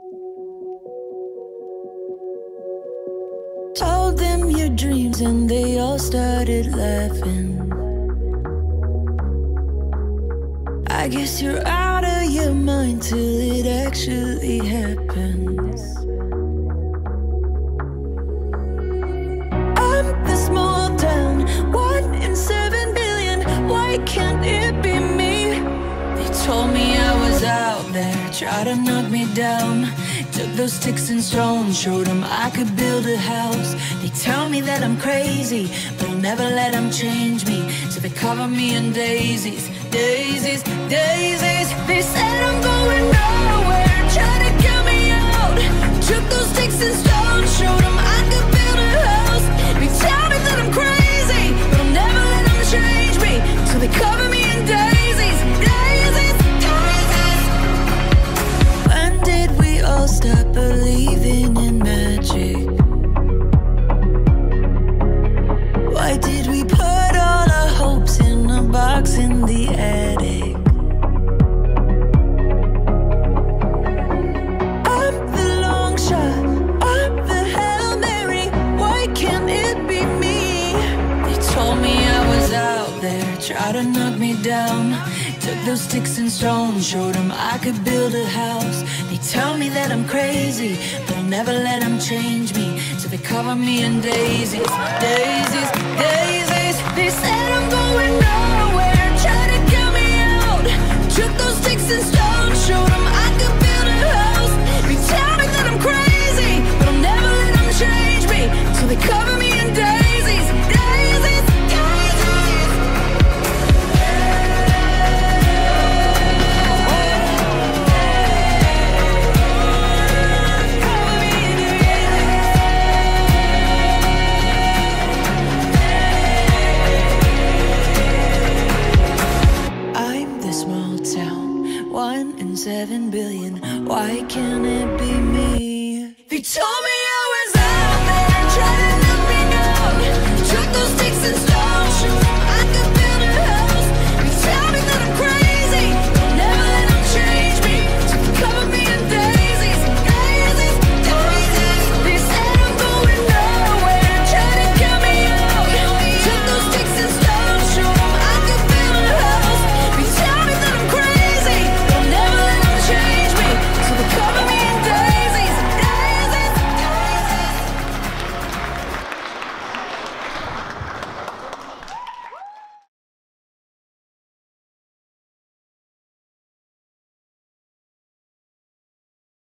Told them your dreams and they all started laughing. I guess you're out of your mind till it actually happens. I'm the small town, 1 in 7 billion. Why can't it be me? They told me I was out there, tried to knock me down. Took those sticks and stones, showed them I could build a house. They tell me that I'm crazy, but I'll never let them change me. So they cover me in daisies, daisies, daisies. They said I'm going nowhere, trying to get me out. Took those sticks and stones, showed them I could build a house. They tell me that I'm crazy, but I'll never let them change me. So they cover me in daisies, daisies, daisies. When did we all stop believing in magic? Why did we put all our hopes in a box in the attic? I'm the long shot, I'm the Hail Mary. Why can't it be me? They told me I was out there, tried to knock me down. Took those sticks and stones, showed them I could build a house. They tell me that I'm crazy, but I'll never let them change me. So they cover me in daisies, daisies, daisies. They said I'm going nowhere, trying to get me out. Took those sticks and stones, showed them I could build a house. They tell me that I'm crazy, but I'll never let them change me. So they cover me in daisies, daisies, daisies. I'm the small town, 1 in 7 billion. Why can't it be me? They told me I was out there, trying to knock me down. Took those sticks and stones.